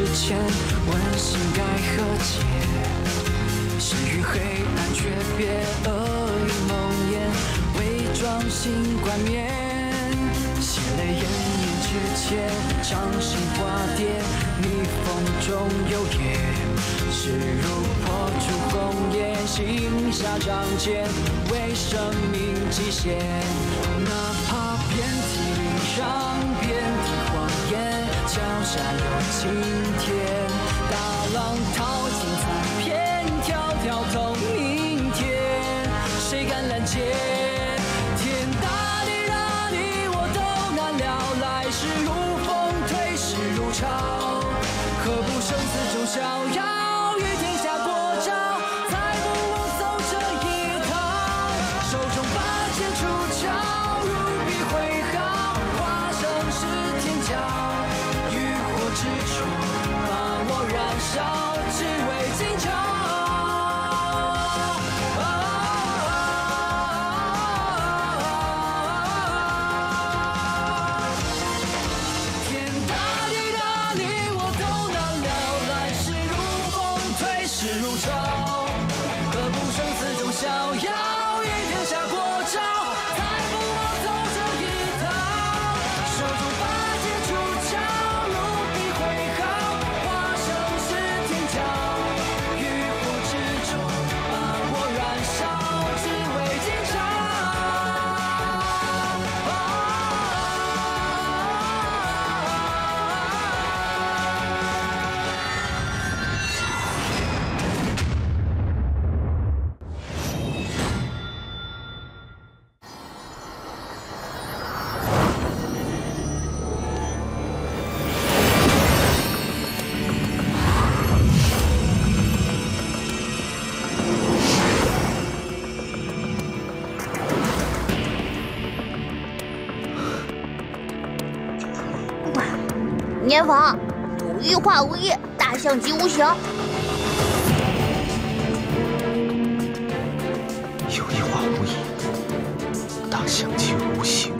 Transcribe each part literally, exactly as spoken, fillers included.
前，问心该何解？身于黑暗却别恶意梦魇，伪装性冠冕，血泪掩面之前，掌心化蝶，逆风中有夜，势如破竹红叶，行下仗剑，为生命极限，哪怕遍体鳞伤，遍体谎言，脚下有晴天，大浪淘尽残篇，条条通明天，谁敢拦截？天大地大地，我都难料，来时如风，退时如潮，何不生死中逍遥，与天下过招，才不枉走这一趟。手中拔剑出鞘，如笔挥毫，化生是天骄，欲火之中把我燃烧，只为今朝。天大地大地，我都难料，来时如风，退时如潮，何不生死中逍遥，与天下过招，才不枉走这一趟。手中拔剑出鞘，如笔挥毫，化生是天骄，欲火之中把我燃烧，只为今朝。 年房，有意化无意，大象即无形。 有意化无意，大象即无形。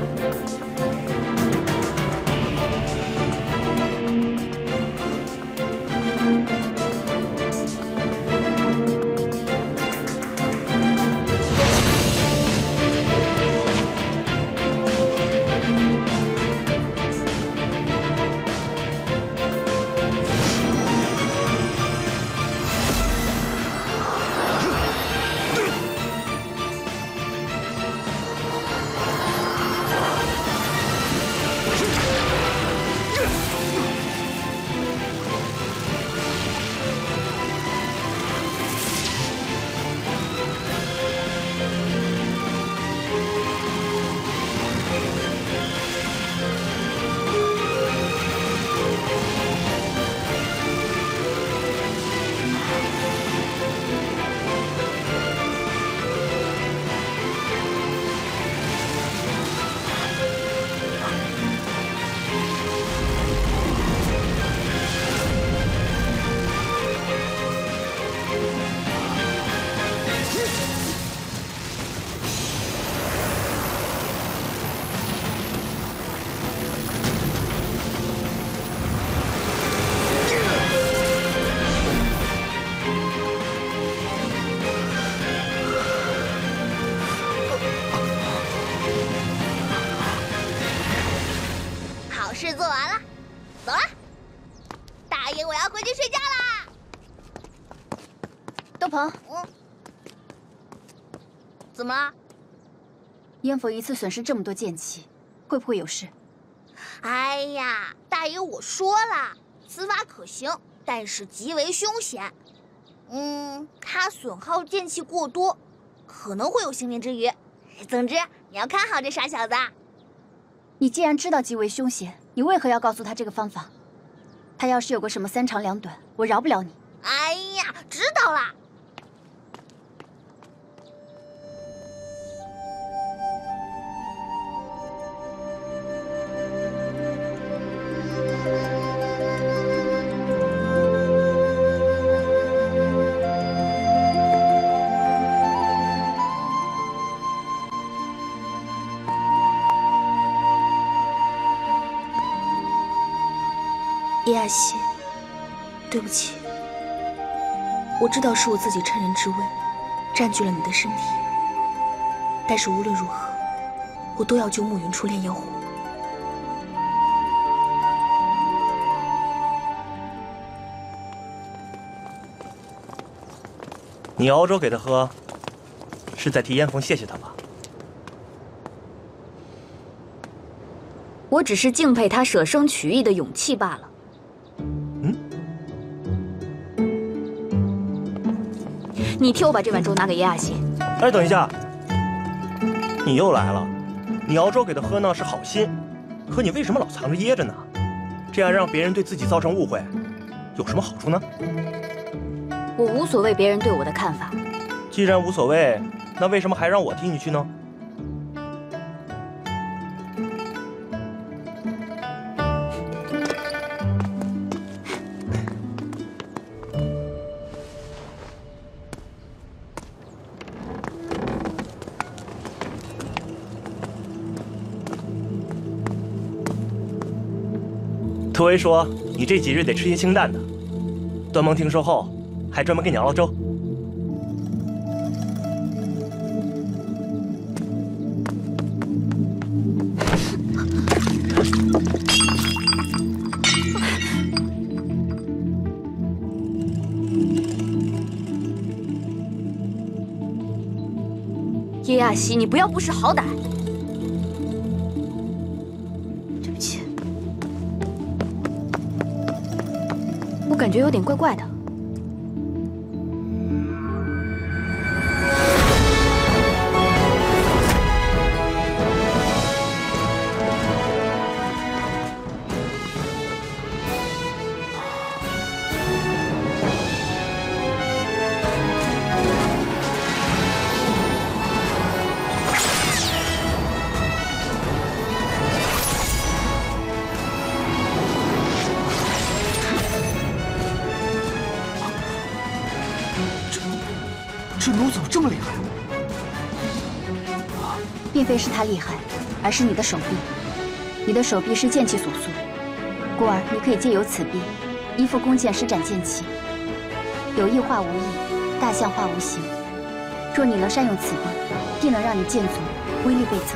好事做完了，走了。大爷，我要回去睡觉啦。 豆鹏， 嗯，怎么了？ 燕府一次损失这么多剑气，会不会有事？ 哎呀，大爷，我说了，此法可行，但是极为凶险。嗯，他损耗剑气过多，可能会有星灵之余。总之，你要看好这傻小子。 你既然知道极为凶险，你为何要告诉他这个方法？他要是有个什么三长两短，我饶不了你。 哎呀，知道了。 叶雅溪， 对不起，我知道是我自己趁人之危，占据了你的身体。但是无论如何，我都要救暮云出炼妖火。 你熬粥给他喝，是在替燕凤谢谢他吧？ 我只是敬佩他舍生取义的勇气罢了。 嗯？ 你替我把这碗粥拿给叶雅溪。 哎，等一下，你又来了。你熬粥给他喝呢是好心，可你为什么老藏着掖着呢？这样让别人对自己造成误会，有什么好处呢？ 我无所谓别人对我的看法。 既然无所谓，那为什么还让我替你去呢？突围说你这几日得吃些清淡的。段梦听说后，还专门给你熬了粥。 叶雅溪，你不要不识好歹。 对不起， 我感觉有点怪怪的。 这弩怎么这么厉害？ 并非是他厉害，而是你的手臂。你的手臂是剑气所塑，故而你可以借由此臂，依附弓箭施展剑气，有意化无意，大象化无形。若你能善用此臂，定能让你剑足威力倍增。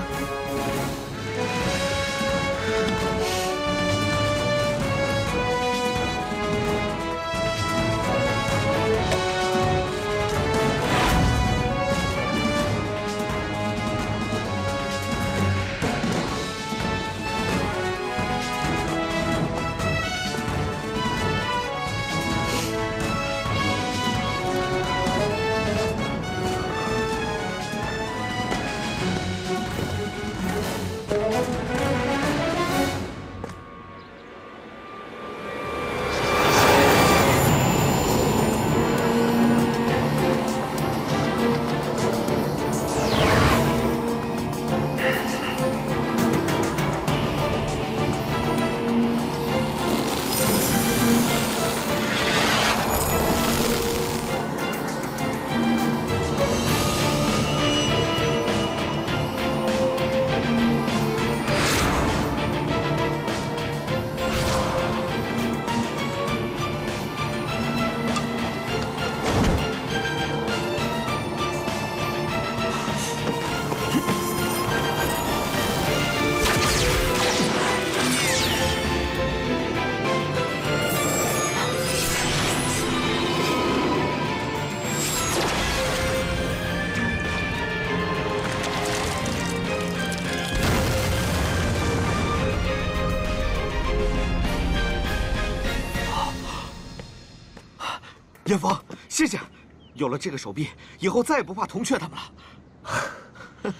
燕峰，谢谢！有了这个手臂，以后再也不怕铜雀他们了。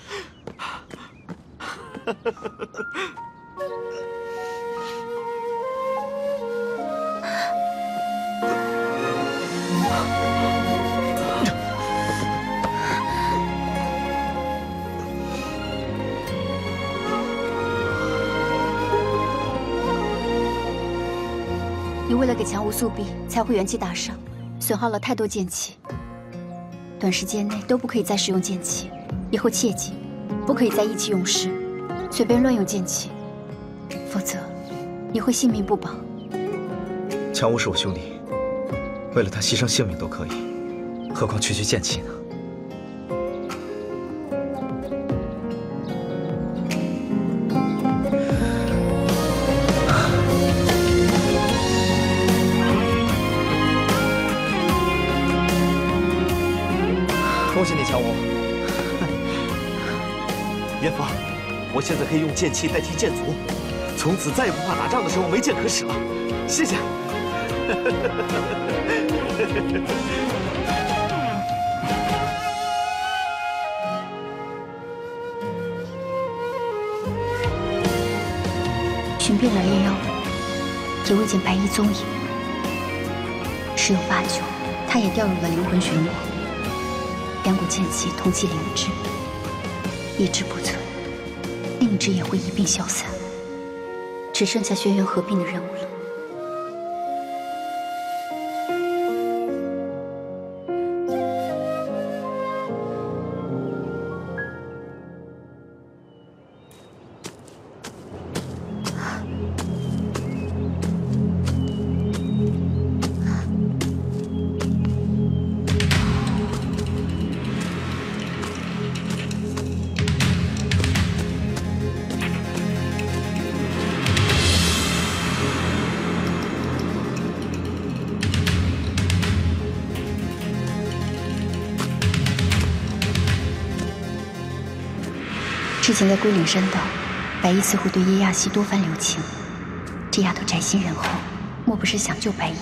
你为了给强无速臂，才会元气大伤，损耗了太多剑气。短时间内都不可以再使用剑气，以后切记，不可以再意气用事，随便乱用剑气，否则你会性命不保。 强无是我兄弟， 为了他牺牲性命都可以，何况区区剑气呢？ 恭喜你，乔武！ 燕芳，我现在可以用剑气代替剑族，从此再也不怕打仗的时候没剑可使了。谢谢。 寻遍了炼妖谷，也未见白衣踪影。时有八九，他也掉入了灵魂漩涡。两股剑气同其灵芝，一支不存，另一支也会一并消散，只剩下轩辕合并的任务了。之前在龟岭山道，白衣似乎对叶亚熙多番留情。这丫头宅心仁厚，莫不是想救白衣？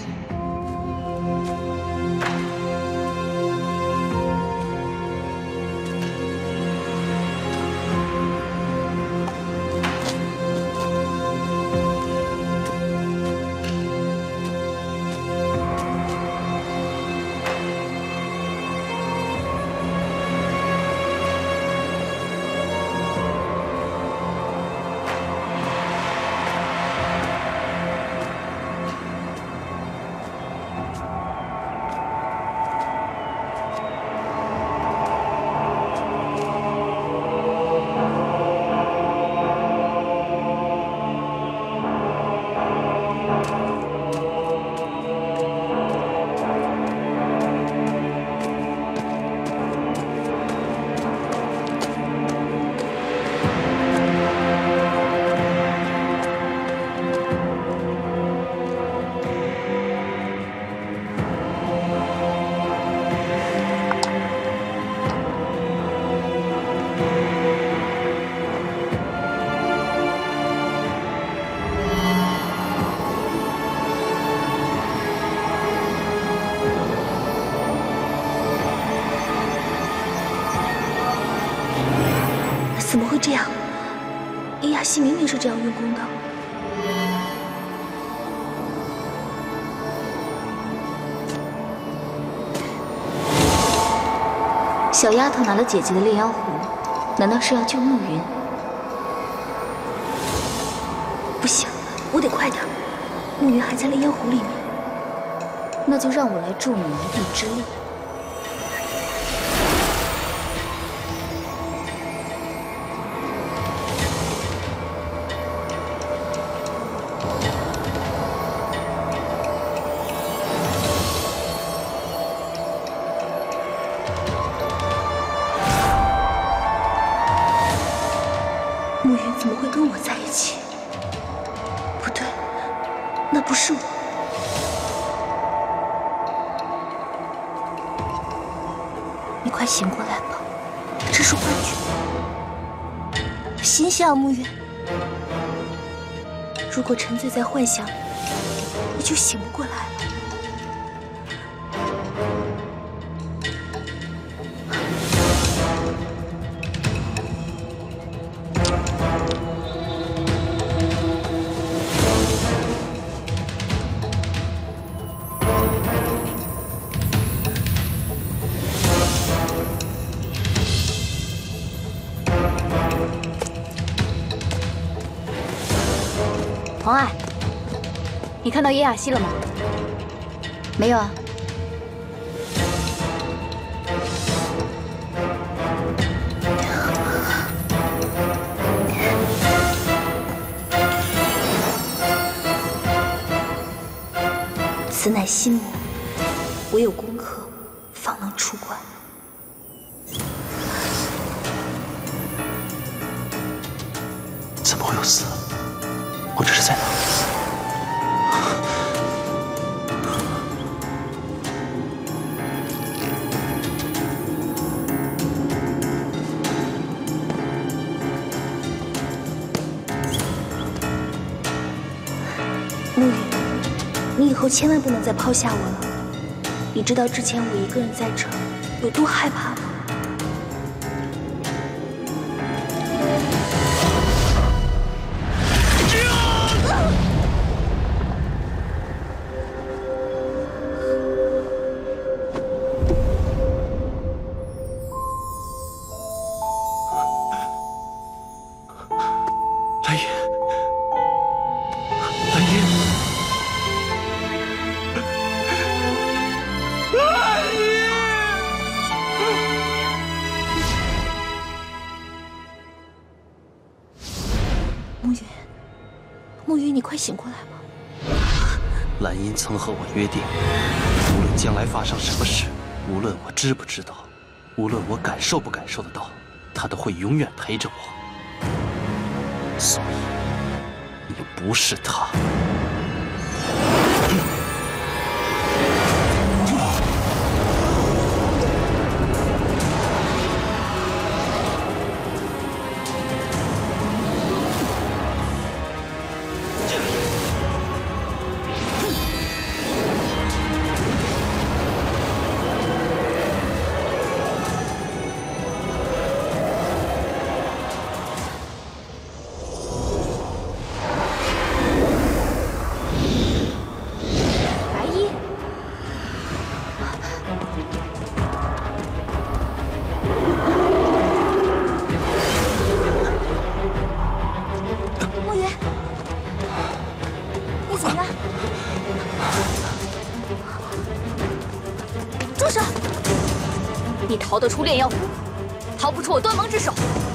怎么会这样？叶雅熙明明是这样运功的。小丫头拿了姐姐的炼妖壶，难道是要救暮云？不行，我得快点。暮云还在炼妖壶里面，那就让我来助你一臂之力。 暮云怎么会跟我在一起？不对，那不是我。你快醒过来吧，这是幻觉。醒醒啊，暮云！如果沉醉在幻想里，你就醒不过来了。 黄爱，你看到叶雅熙了吗？没有啊。 此乃心魔， 唯有攻克，方能出关。 怎么会有死？我这是在哪？ 暮雨，你以后千万不能再抛下我了。你知道之前我一个人在这儿有多害怕吗？ 蓝衣，蓝衣。 暮雨，暮雨，你快醒过来吧！ 蓝茵曾和我约定，无论将来发生什么事，无论我知不知道，无论我感受不感受得到，她都会永远陪着我。所以，你不是她。 你逃得出炼妖湖，逃不出我端盟之手。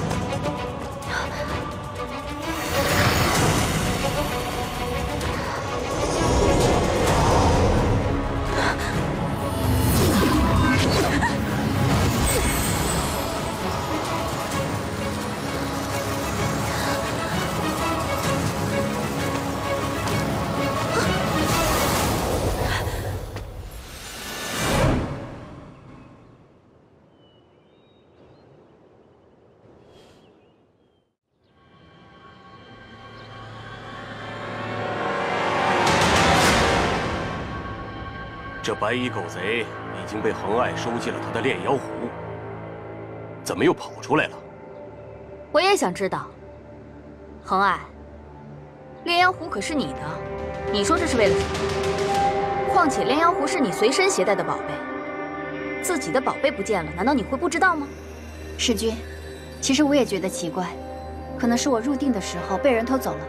这白衣狗贼已经被恒爱收进了他的炼妖湖，怎么又跑出来了？ 我也想知道，恒爱，炼妖湖可是你的，你说这是为了什么？况且炼妖湖是你随身携带的宝贝，自己的宝贝不见了，难道你会不知道吗？世君，其实我也觉得奇怪，可能是我入定的时候被人偷走了。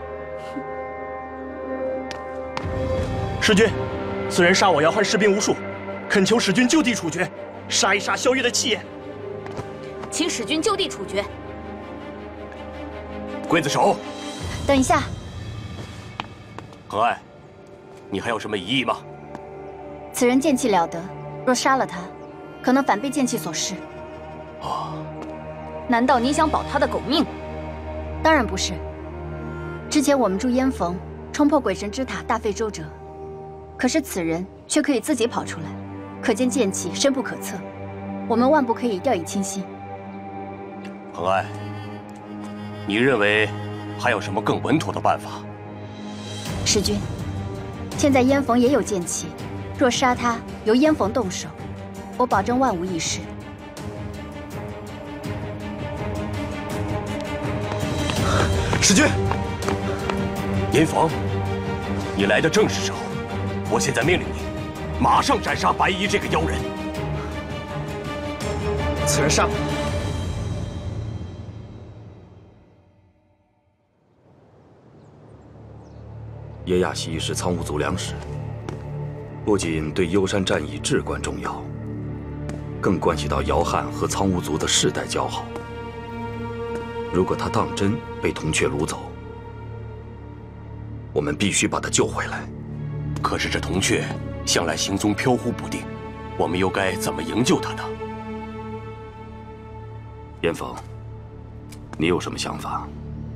世君。 此人杀我姚汉士兵无数，恳求使君就地处决，杀一杀萧月的气焰。 请使君就地处决。 刽子手， 等一下。 恒爱，你还有什么疑义吗？ 此人剑气了得，若杀了他，可能反被剑气所噬。 啊！ 难道你想保他的狗命？当然不是。之前我们助燕逢冲破鬼神之塔，大费周折。 可是此人却可以自己跑出来，可见剑气深不可测。我们万不可以掉以轻心。 恒爱，你认为还有什么更稳妥的办法？ 师君，现在燕逢也有剑气，若杀他，由燕逢动手，我保证万无一失。 师君，燕逢，你来的正是时候。 我现在命令你，马上斩杀白衣这个妖人。 此人杀了。 耶亚西是苍梧族良使，不仅对幽山战役至关重要，更关系到姚汉和苍梧族的世代交好。如果他当真被铜雀掳走，我们必须把他救回来。 可是这铜雀向来行踪飘忽不定， 我们又该怎么营救他呢？ 严峰，你有什么想法？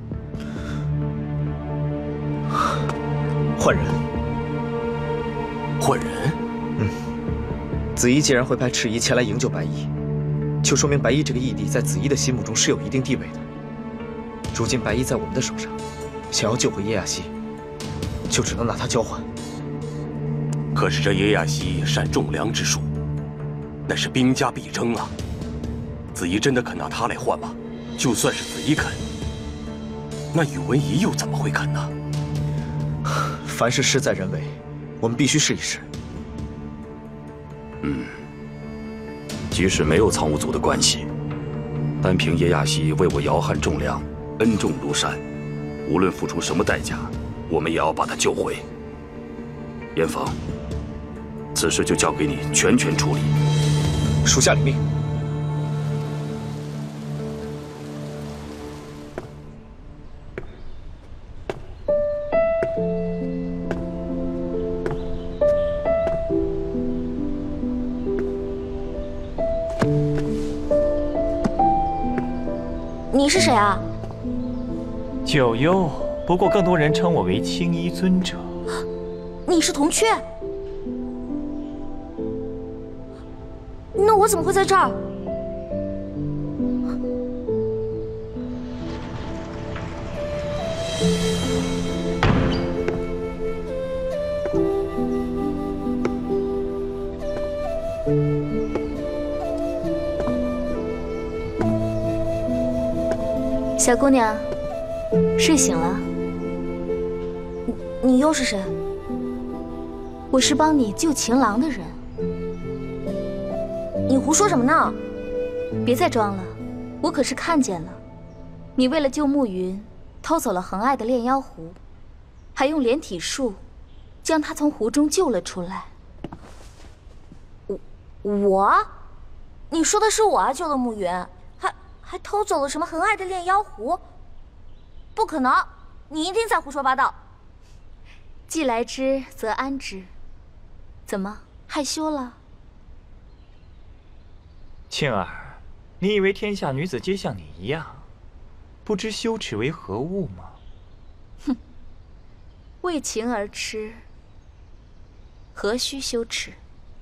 换人。 换人？ 嗯。子怡既然会派赤仪前来营救白衣，就说明白衣这个义弟在子怡的心目中是有一定地位的。如今白衣在我们的手上，想要救回叶雅熙，就只能拿他交换。 可是这叶雅熙善种粮之术，那是兵家必争啊！子怡真的肯拿他来换吗？就算是子怡肯，那宇文仪又怎么会肯呢？ 凡事事在人为，我们必须试一试。 嗯，即使没有藏巫族的关系，单凭叶雅熙为我姚汉种粮，恩重如山，无论付出什么代价，我们也要把他救回。严峰，此事就交给你全权处理。 属下领命。 你是谁啊？ 九幽，不过更多人称我为青衣尊者。 你是铜雀？那我怎么会在这儿？ 小姑娘，睡醒了？ 你你又是谁？ 我是帮你救情郎的人。 你胡说什么呢？ 别再装了，我可是看见了，你为了救慕云，偷走了恒爱的炼妖壶，还用连体术将他从湖中救了出来。 我我？你说的是我啊，救了慕云，还还偷走了什么恒爱的炼妖壶？不可能，你一定在胡说八道。 既来之则安之。怎么害羞了？ 庆儿，你以为天下女子皆像你一样，不知羞耻为何物吗？ 哼，为情而痴，何须羞耻？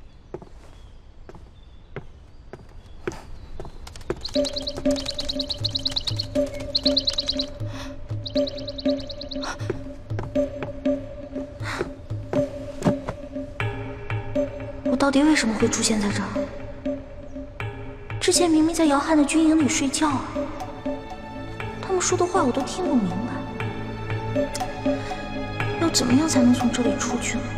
我到底为什么会出现在这儿？之前明明在姚汉的军营里睡觉啊，他们说的话我都听不明白。要怎么样才能从这里出去呢？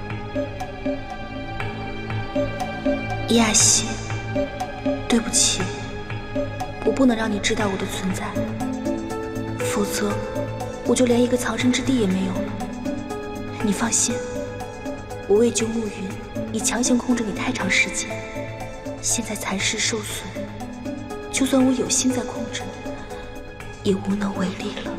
叶雅熙，对不起，我不能让你知道我的存在，否则我就连一个藏身之地也没有了。你放心，我为救慕云已强行控制你太长时间，现在残尸受损，就算我有心在控制，也无能为力了。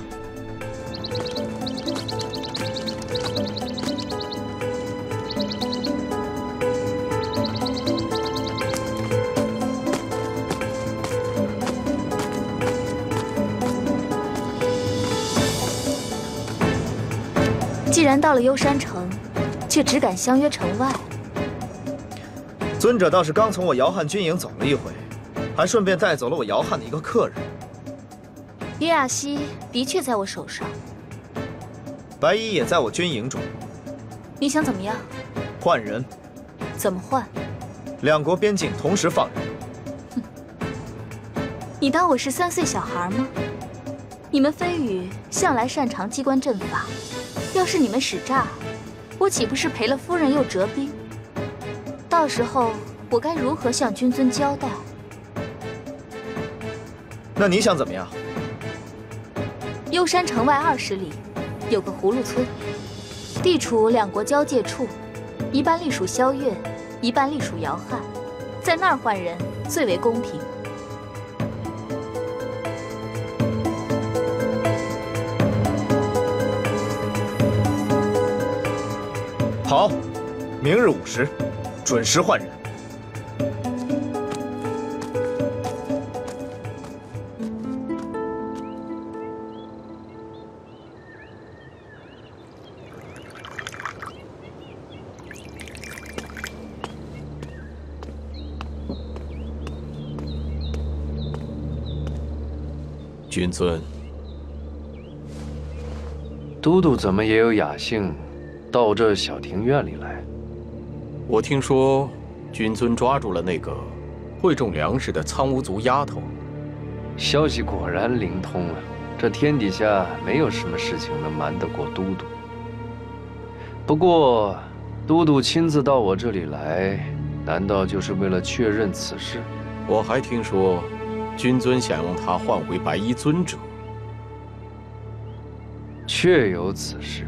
既然到了幽山城，却只敢相约城外。 尊者倒是刚从我姚汉军营走了一回，还顺便带走了我姚汉的一个客人。 叶雅熙的确在我手上， 白衣也在我军营中。 你想怎么样？ 换人。 怎么换？ 两国边境同时放人。 哼，你当我是三岁小孩吗？你们飞羽向来擅长机关阵法，要是你们使诈，我岂不是赔了夫人又折兵？到时候我该如何向君尊交代？ 那你想怎么样？ 幽山城外二十里有个葫芦村，地处两国交界处，一半隶属萧月，一半隶属姚汉，在那儿换人最为公平。 好，明日午时，准时换人。 君尊， 都督怎么也有雅兴，到这小庭院里来？ 我听说，君尊抓住了那个会种粮食的苍梧族丫头。 消息果然灵通了，这天底下没有什么事情能瞒得过都督。不过，都督亲自到我这里来，难道就是为了确认此事？ 我还听说，君尊想用他换回白衣尊者。 确有此事。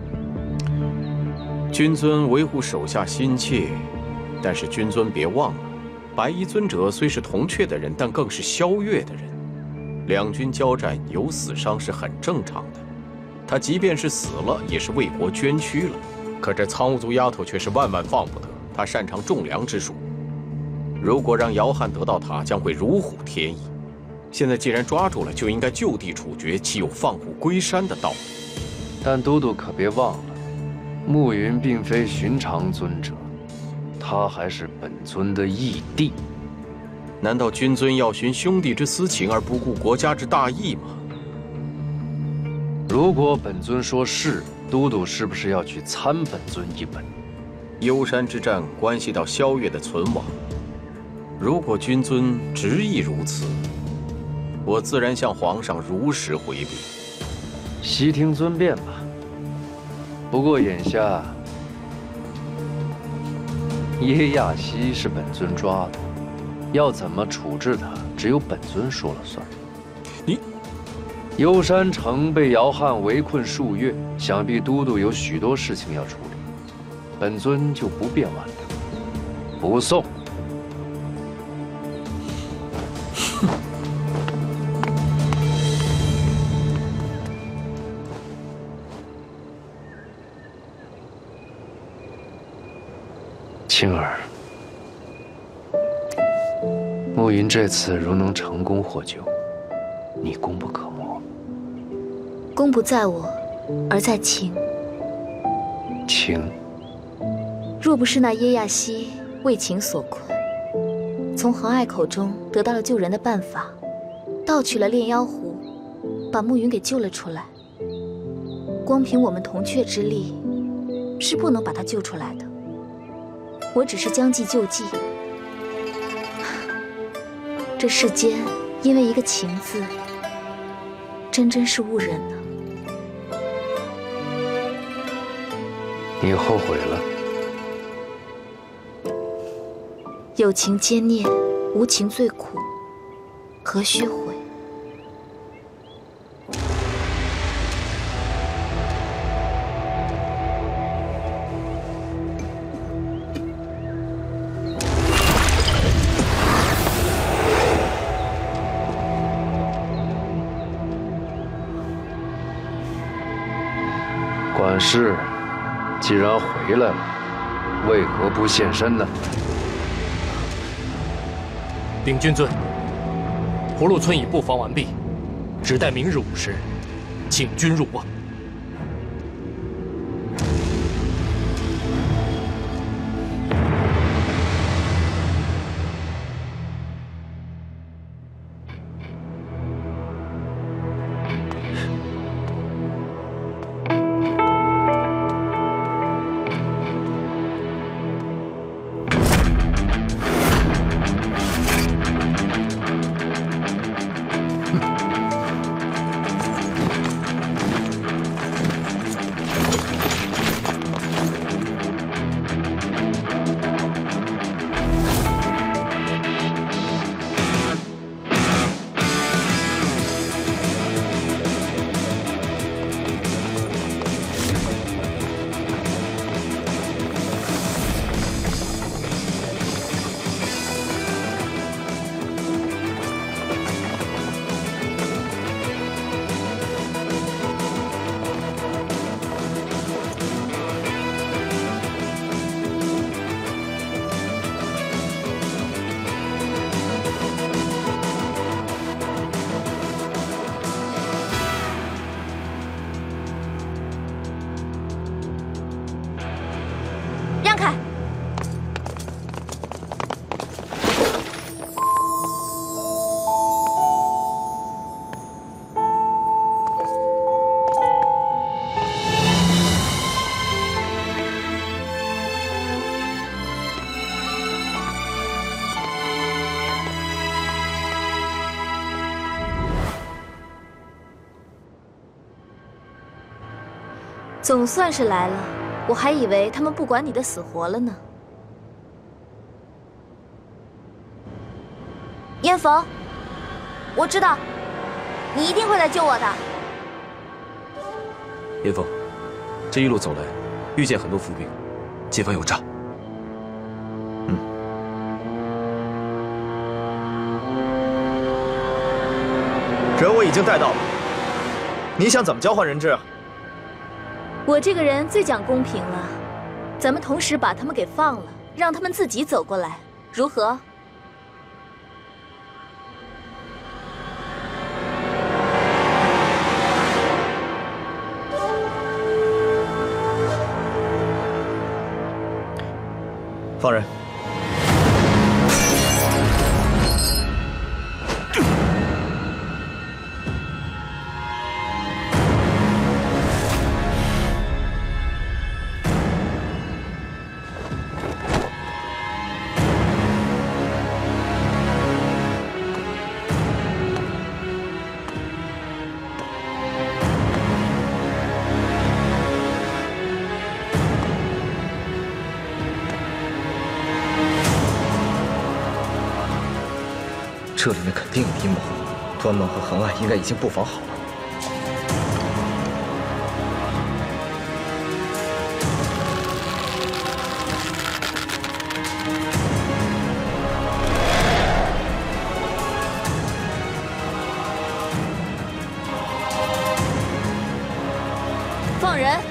君尊维护手下心切，但是君尊别忘了，白衣尊者虽是铜雀的人，但更是萧月的人。两军交战有死伤是很正常的，他即便是死了，也是为国捐躯了。可这苍梧族丫头却是万万放不得，她擅长种粮之术，如果让姚汉得到她，将会如虎添翼。现在既然抓住了，就应该就地处决，岂有放虎归山的道理？ 但都督可别忘了，暮云并非寻常尊者，他还是本尊的义弟。 难道君尊要寻兄弟之私情而不顾国家之大义吗？ 如果本尊说是，都督是不是要去参本尊一本？ 幽山之战关系到萧月的存亡，如果君尊执意如此，我自然向皇上如实回禀。 悉听尊便吧。不过眼下，耶亚西是本尊抓的，要怎么处置他，只有本尊说了算。 你， 幽山城被姚汉围困数月，想必都督有许多事情要处理，本尊就不便挽留，不送。青儿，暮云这次如能成功获救，你功不可没。 功不在我，而在秦。 秦， 若不是那耶亚西为秦所困，从恒爱口中得到了救人的办法，盗取了炼妖壶，把暮云给救了出来，光凭我们铜雀之力，是不能把他救出来的。我只是将计就计。这世间因为一个情字，真真是误人呢。 你后悔了？ 有情皆念，无情最苦，何须悔？ 管事，既然回来了，为何不现身呢？ 禀君尊，葫芦村已布防完毕，只待明日午时，请君入瓮。 总算是来了，我还以为他们不管你的死活了呢。 燕逢，我知道，你一定会来救我的。 严峰，这一路走来，遇见很多伏兵，前方有诈。嗯， 人我已经带到了，你想怎么交换人质啊？ 我这个人最讲公平了，咱们同时把他们给放了，让他们自己走过来，如何？ 放人。这里面肯定有阴谋，端梦和恒爱应该已经布防好了。 放人！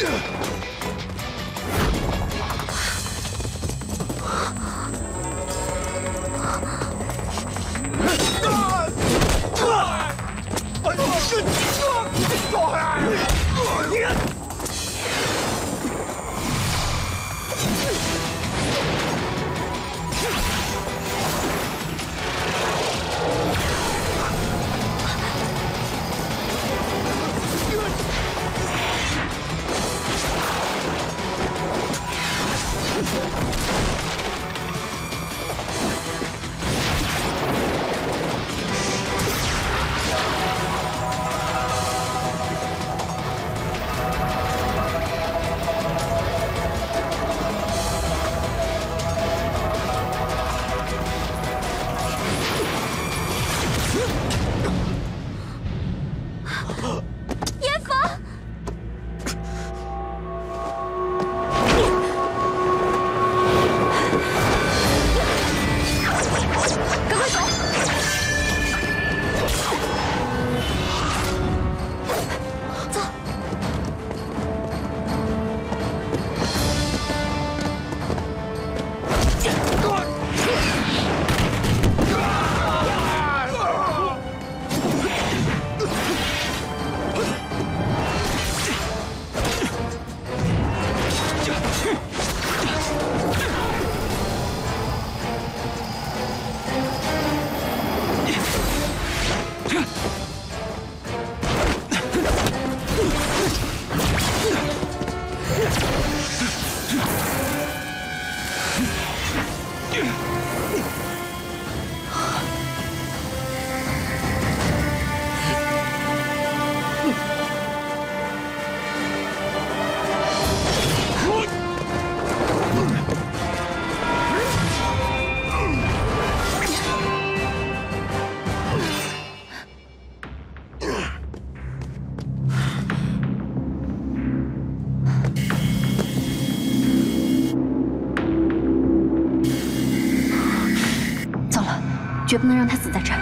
绝不能让他死在这儿。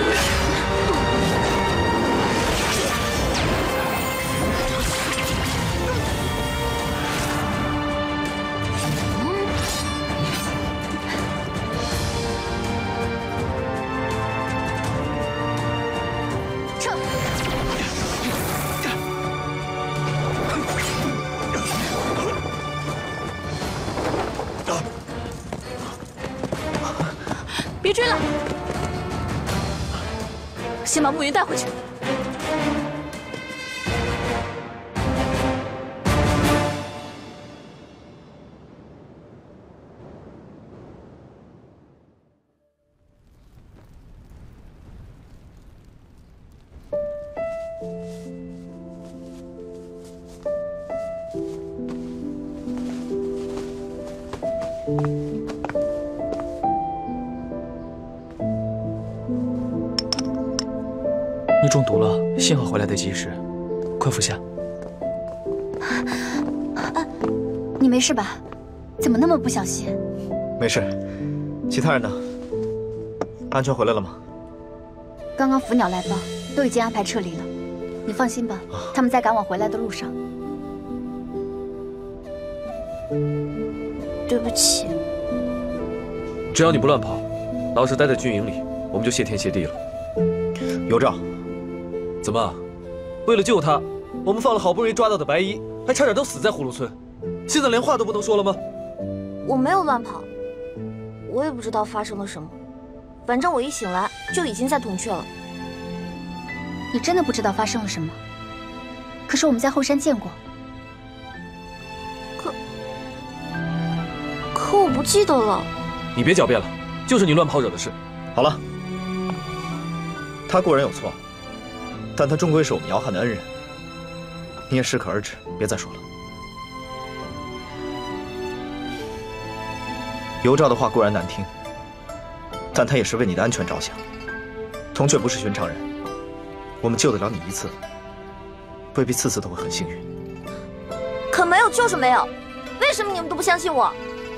撤！ 别追了！ 先把暮云带回去。 你中毒了，幸好回来得及时，快服下。 啊，你没事吧？怎么那么不小心？ 没事。其他人呢？安全回来了吗？ 刚刚伏鸟来报，都已经安排撤离了。你放心吧，他们在赶往回来的路上。 对不起。 只要你不乱跑，老实待在军营里，我们就谢天谢地了。 尤兆。 怎么？为了救他，我们放了好不容易抓到的白衣，还差点都死在葫芦村，现在连话都不能说了吗？ 我没有乱跑，我也不知道发生了什么，反正我一醒来就已经在铜雀了。 你真的不知道发生了什么？可是我们在后山见过。 可可我不记得了。 你别狡辩了，就是你乱跑惹的事。 好了，他固然有错。 但他终归是我们姚汉的恩人，你也适可而止，别再说了。尤兆的话固然难听，但他也是为你的安全着想。铜雀不是寻常人，我们救得了你一次，未必次次都会很幸运。 可没有就是没有，为什么你们都不相信我？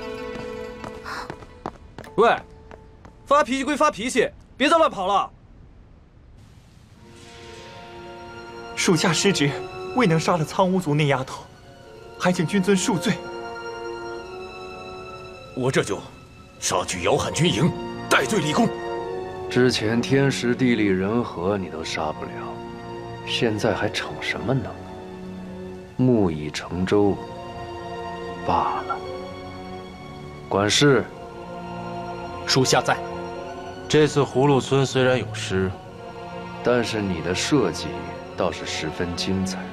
喂，发脾气归发脾气，别再乱跑了。 属下失职，未能杀了苍梧族那丫头， 还请君尊恕罪。 我这就杀去姚汉军营，戴罪立功。 之前天时地利人和你都杀不了，现在还逞什么能？木已成舟罢了。管事， 属下在。 这次葫芦村虽然有失， 但是你的设计倒是十分精彩。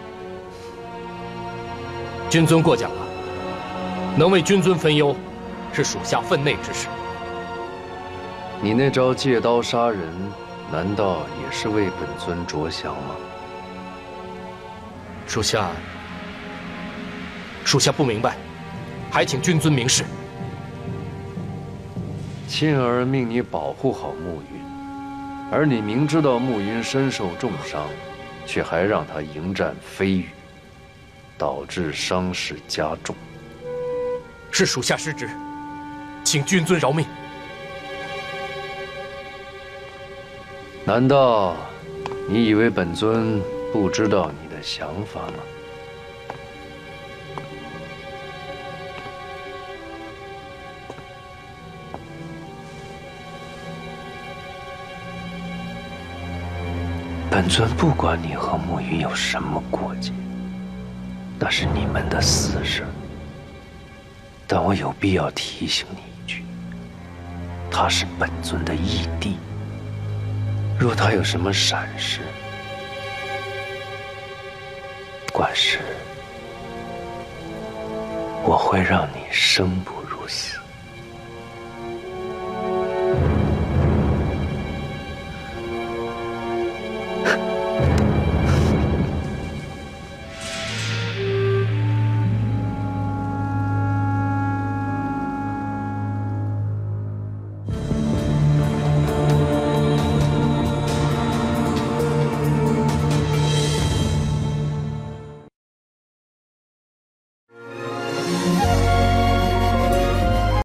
君尊过奖了，能为君尊分忧，是属下分内之事。 你那招借刀杀人，难道也是为本尊着想吗？ 属下，属下不明白，还请君尊明示。 沁儿命你保护好暮云，而你明知道暮云身受重伤，却还让他迎战飞羽，导致伤势加重。 是属下失职，请君尊饶命。 难道你以为本尊不知道你的想法吗？本尊不管你和暮云有什么过节，那是你们的私事。但我有必要提醒你一句，他是本尊的义弟。若他有什么闪失，管事，我会让你生不如死。